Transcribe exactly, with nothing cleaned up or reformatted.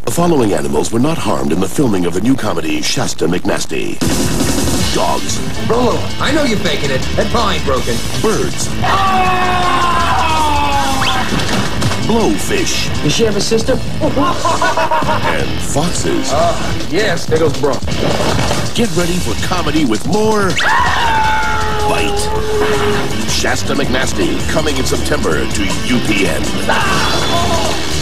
The following animals were not harmed in the filming of the new comedy Shasta, McNASTY. Dogs. Rolo, I know you're faking it. That paw ain't broken. Birds. Blowfish. Does she have a sister? And foxes. Uh, yes, there goes bro. Get ready for comedy with more bite. Shasta McNasty, coming in September to U P N.